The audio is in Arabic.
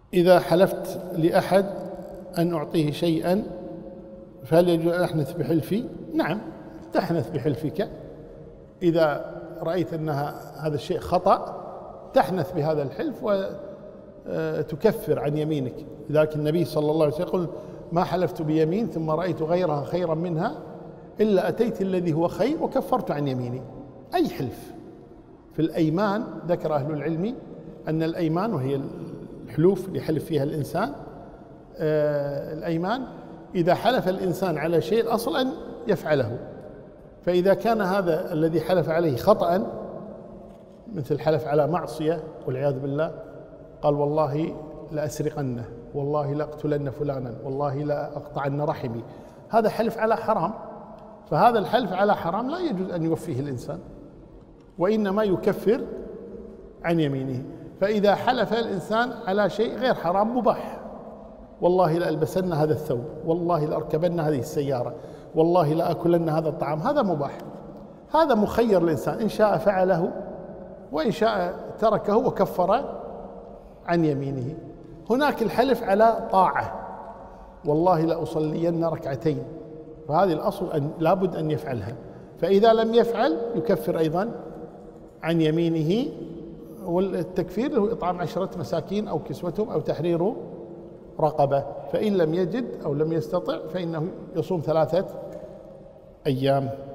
إذا حلفت لأحد أن أعطيه شيئا فهل يجوز أن أحنث بحلفي؟ نعم، تحنث بحلفك. إذا رأيت أن هذا الشيء خطأ تحنث بهذا الحلف وتكفر عن يمينك. لذلك النبي صلى الله عليه وسلم يقول: ما حلفت بيمين ثم رأيت غيرها خيرا منها إلا أتيت الذي هو خير وكفرت عن يميني. أي حلف. في الأيمان ذكر أهل العلم أن الأيمان، وهي الحلوف اللي يحلف فيها الإنسان، الأيمان إذا حلف الإنسان على شيء الأصل أن يفعله، فإذا كان هذا الذي حلف عليه خطأ، مثل حلف على معصية والعياذ بالله، قال: والله لأسرقنه، والله لأقتلن فلانا، والله لأقطعن رحمي، هذا حلف على حرام. فهذا الحلف على حرام لا يجوز أن يوفيه الإنسان، وإنما يكفر عن يمينه. فإذا حلف الإنسان على شيء غير حرام مباح: والله لألبسن هذا الثوب، والله لأركبن هذه السيارة، والله لأكلن هذا الطعام، هذا مباح، هذا مخير الإنسان، إن شاء فعله وإن شاء تركه وكفر عن يمينه. هناك الحلف على طاعة: والله لأصلين ركعتين، فهذه الأصل أن لابد أن يفعلها، فإذا لم يفعل يكفر أيضا عن يمينه. والتكفير له إطعام 10 مساكين أو كسوتهم أو تحرير رقبة، فإن لم يجد أو لم يستطع فإنه يصوم 3 أيام.